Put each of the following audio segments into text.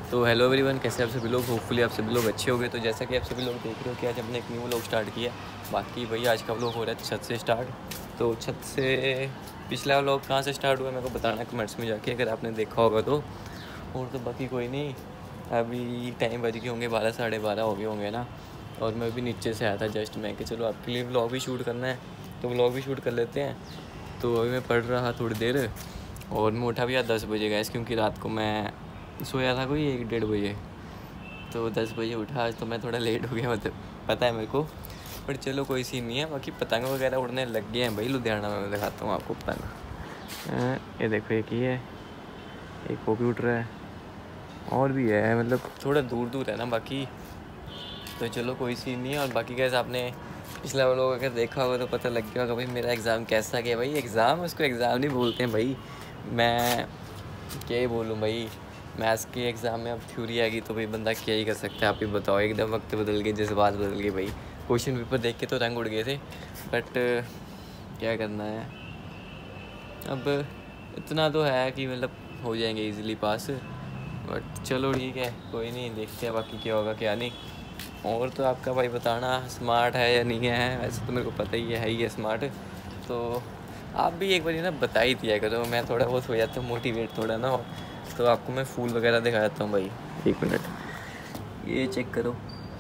तो hello everyone, कैसे आप सभी लोग। होपफुली आप सभी लोग अच्छे हो गए। तो जैसा कि आप सभी लोग देख रहे हो कि आज हमने एक न्यू व्लॉग स्टार्ट किया। बाकी भाई आज का व्लॉग हो रहा है छत से स्टार्ट। तो छत से पिछला व्लॉग कहाँ से स्टार्ट हुआ मेरे को बताना कमेंट्स में जाके, अगर आपने देखा होगा तो। और तो बाकी कोई नहीं, अभी टाइम बज गए होंगे 12 साढ़े 12 हो गए होंगे ना। और मैं भी नीचे से आया था जस्ट, मैं कि चलो आपके लिए व्लॉग भी शूट करना है तो व्लॉग भी शूट कर लेते हैं। तो अभी मैं पढ़ रहा थोड़ी देर और मैं उठा भी आज 10 बजे गैस, क्योंकि रात को मैं सोया था कोई 1-1:30 बजे। तो 10 बजे उठा आज, तो मैं थोड़ा लेट हो गया, मतलब पता है मेरे को। पर चलो कोई सीन नहीं है। बाकी पतंग वगैरह उड़ने लग गए हैं भाई लुधियाना में। मैं दिखाता हूँ आपको पतंग। ये देखो, एक ही है, एक वो भी उड़ रहा है और भी है, मतलब थोड़ा दूर दूर है ना बाकी। तो चलो कोई सीन नहीं है। और बाकी कैसे आपने पिछला लोग अगर देखा होगा तो पता लग गया होगा भाई मेरा एग्ज़ाम कैसा गया। भाई एग्ज़ाम, उसको एग्ज़ाम नहीं बोलते हैं भाई, मैं क्या ही बोलूँ भाई। मैथ्स के एग्ज़ाम में अब थ्योरी आएगी तो भाई बंदा क्या ही कर सकता है, आप ही बताओ। एकदम वक्त बदल गए, जज्बात बदल गए भाई। क्वेश्चन पेपर देख के तो रंग उड़ गए थे, बट क्या करना है अब। इतना तो है कि मतलब हो जाएंगे इजीली पास। बट चलो ठीक है, कोई नहीं, देखते हैं बाकी क्या होगा क्या नहीं। और तो आपका भाई बताना स्मार्ट है या नहीं है। वैसे तो मेरे को पता ही है स्मार्ट। तो आप भी एक बार ना बता ही दिया करो, मैं थोड़ा बहुत हो जाता हूँ मोटिवेट थोड़ा ना हो। तो आपको मैं फूल वगैरह दिखा देता हूँ भाई, 1 मिनट, ये चेक करो।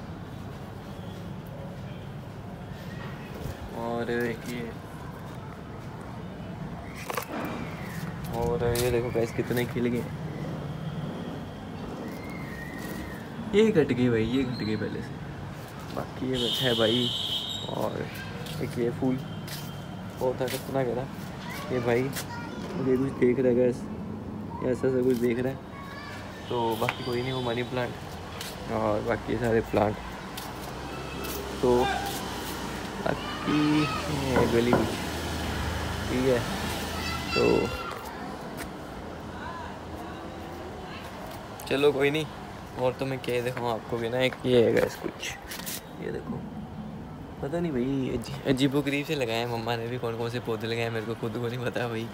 और एक ये देखो गाइस कितने खिल गए। ये कट गई भाई, ये कट गई पहले से। बाकी ये बैठा है भाई। और एक ये फूल बहुत है, कितना कह रहा ये भाई, ये कुछ देख रहा है गैस, ऐसा सा कुछ देख रहा है। तो बाकी कोई नहीं, वो मनी प्लांट और बाकी सारे प्लांट। तो बाकी गली भी ठीक है। तो चलो कोई नहीं। और तो मैं क्या दिखाऊँ आपको भी ना, एक ये है गैस कुछ, ये देखो। पता नहीं भाई, अजीबोगरीब से लगाए हैं मम्मा ने भी, कौन कौन से पौधे लगाए हैं मेरे को खुद को नहीं पता भाई।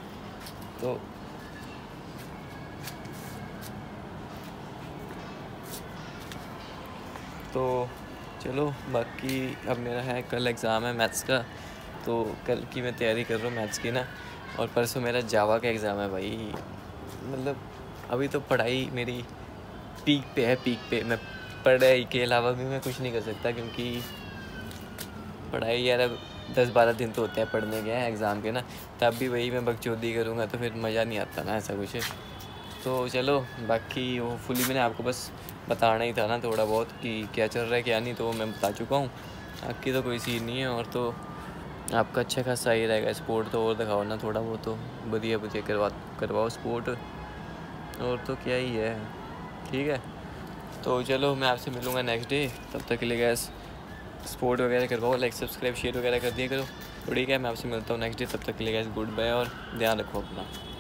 तो चलो बाकी अब मेरा है कल एग्ज़ाम है मैथ्स का। तो कल की मैं तैयारी कर रहा हूँ मैथ्स की ना। और परसों मेरा जावा का एग्ज़ाम है भाई। मतलब अभी तो पढ़ाई मेरी पीक पे है, पीक पे। मैं पढ़ाई के अलावा भी मैं कुछ नहीं कर सकता, क्योंकि पढ़ाई यार अब 10-12 दिन तो होते हैं पढ़ने के एग्ज़ाम के ना। तब भी वही मैं बकचोदी करूँगा तो फिर मज़ा नहीं आता ना, ऐसा कुछ है। तो चलो बाकी वो फुली मैंने आपको बस बताना ही था ना थोड़ा बहुत कि क्या चल रहा है क्या नहीं, तो मैं बता चुका हूँ। बाकी तो कोई सीन नहीं है। और तो आपका अच्छा खासा ही रहेगा स्पोर्ट, तो और दिखाओ ना थोड़ा बहुत, तो बढ़िया करवाओ स्पोर्ट। और तो क्या ही है, ठीक है। तो चलो मैं आपसे मिलूँगा नेक्स्ट डे, तब तक के लिए गैस स्पोर्ट वगैरह करवाओ, लाइक सब्सक्राइब शेयर वगैरह कर दिया करो। तो ठीक है, मैं आपसे मिलता हूँ नेक्स्ट डे, तब तक के लिए गैस गुड बाय और ध्यान रखो अपना।